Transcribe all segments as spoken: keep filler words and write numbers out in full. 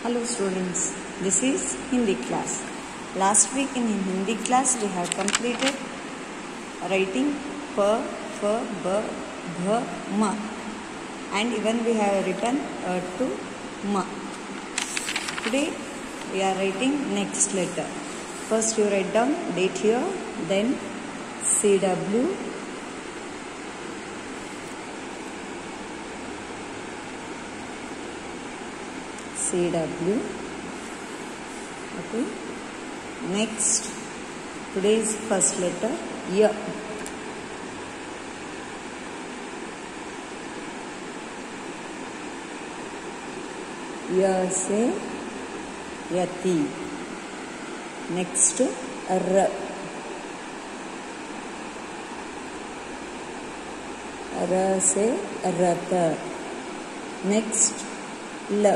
Hello students, this is Hindi class. Last week in Hindi class we have completed writing pa, fa, ba, bha, ma, and even we have written uh, to ma. Today we are writing next letter. First you write down date here, then C W, C W. Okay. Next, today's first letter Y. Y से यति. Next, R. R से रत. Next, L.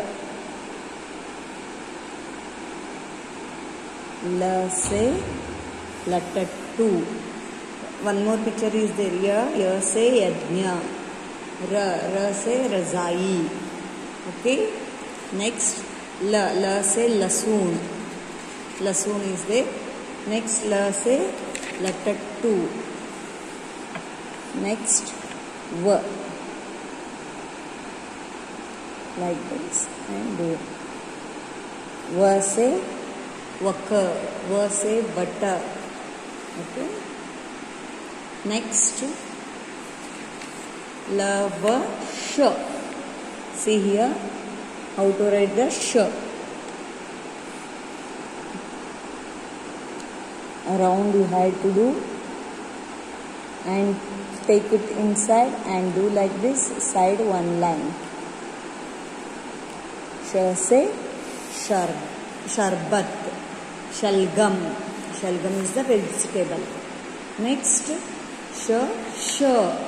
L से लट्टू. One more picture is there. Y, Y से यज्ञ. R, R से रजाई. Okay. Next, L, L से लहसुन. लहसुन is there. Next, L से लट्टू. Next, V. Like this and do. V से वक. व से बटर. Okay. Next, ल व श. See here how to write the sh. Around you have to do and take it inside and do like this side one line. Sh से शर, शरबत. Shalgam. Shalgam is the vegetable. Next, sh, sh.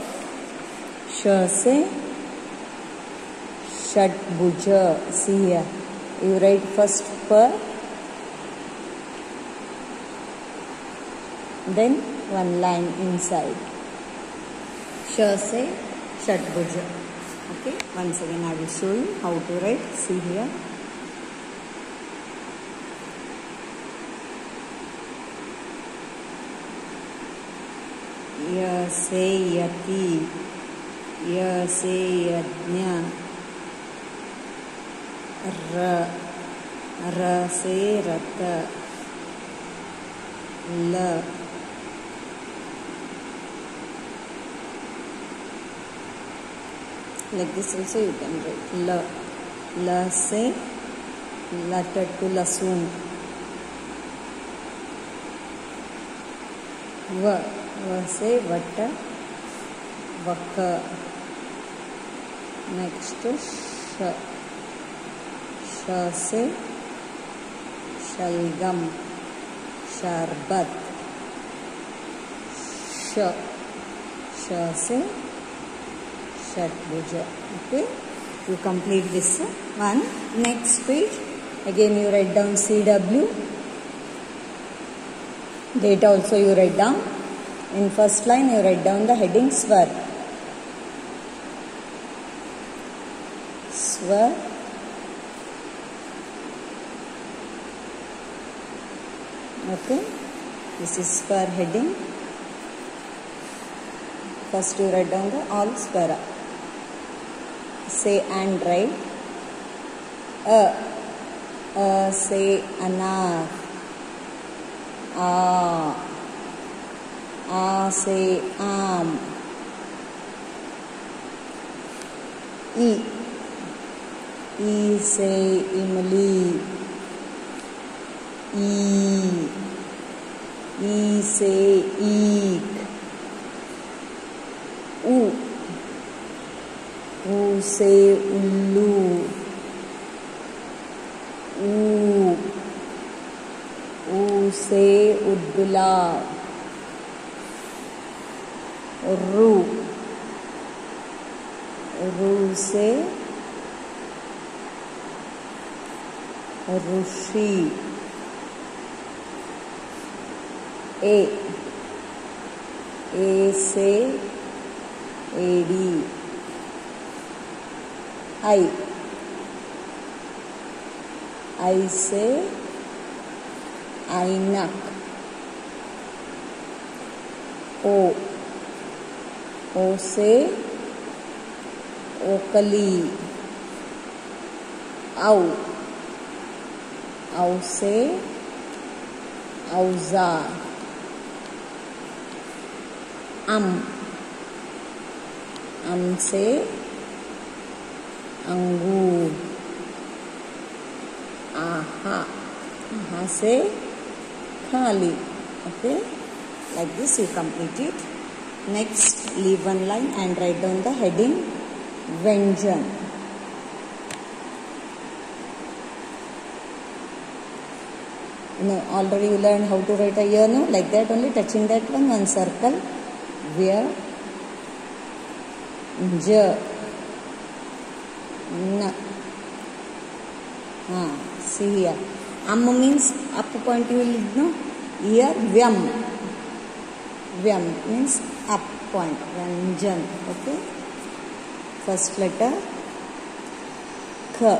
Sh से षट्भुज. See here. You write first per, then one line inside. Sh से षट्भुज. Okay. Once again I will show you how to write. See here. य से यति. य से यज्ञ. र, र से रत. ल, like this also you can write. ल, ल से लट्टू लहसुन. व, व से वट वक. नेक्स्ट, श, श से शलगम शरबत. श, श से षट्भुज. Okay, you complete this one. Next page again you write down C W. Date also you write down. In first line you write down the heading swar. Swar. Okay. This is swar heading. First you write down the all swara. Say and write. A. A say anar. A. A से आम. ई. ई से इमली. ई. ई से ईख. उ. उ से उल्लू. ऊ. ऊ से उद्दुला. रू. रू से ऋषि. ए. ए से एडी. I. I से ऐनक. ओ ओ से ओकली. औ औ से औजार. अम अम से अंगूर. आहा आहा से खाली. Okay, like this you complete it. Next, leave one line and write down the heading Vyanjan. No, already you learned how to write a year, no? Like that only, touching that one, one circle. Vya J N. Ah, see here. Am means up point you will know. Here Vyam. Vyam means up point. Vyanjan. Okay. First letter K.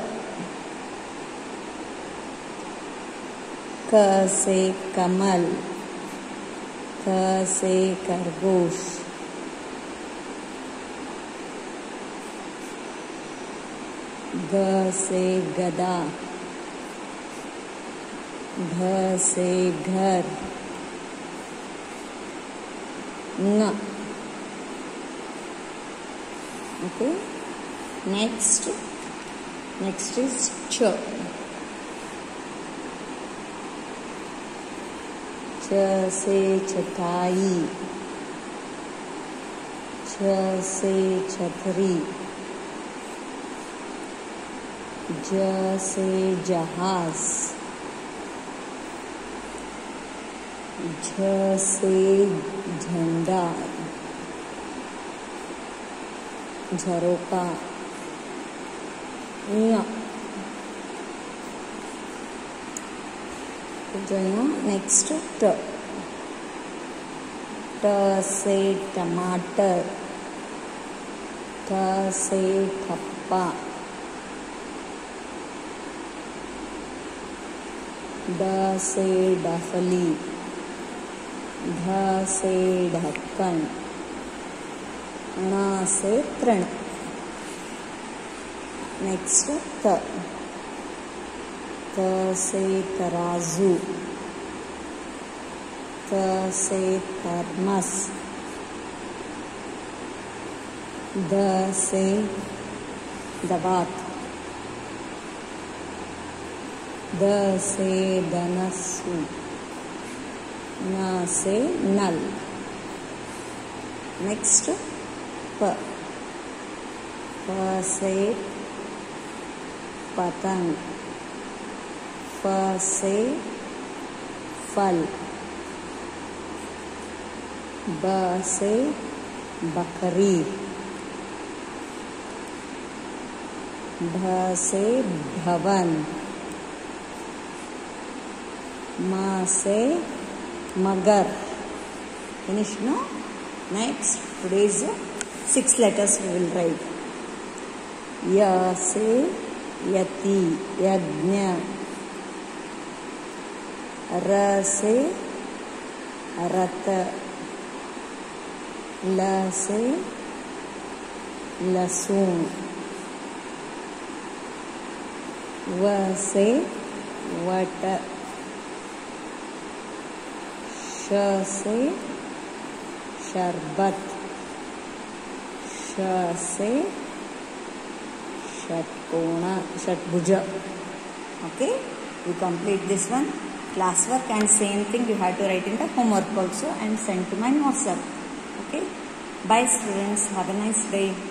K से कमल. K से खरगोश. G से गधा. घ से घर. Ng. Okay. Next, next is Ch. च से चटाई. छ से छतरी. ज से जहाज. झ से झंडा. झरोका. ञ. नेक्स्ट ट. ट से टमाटर. ठ से ठप्पा. ड से डफली. ढ से ढक्कन. ण से तृण. नेक्स्ट त. त से तराजू. त से थर्मस. द से दबात. द से धनस्सु. न से नल. नेक्स्ट प. प से पतंग. फ से फल. ब से बकरी. भ से भवन. म से मगर. Finish, no? Next, today's six letters we will write. य से यति. यज्ञ. र से रत. ल से लहसुन. व से वट. श से शरबत. श से षटकोण. षटभुज. Okay, you complete this one. Classwork and same thing you have to write in the homework also and send to my WhatsApp. Okay, bye students, have a nice day.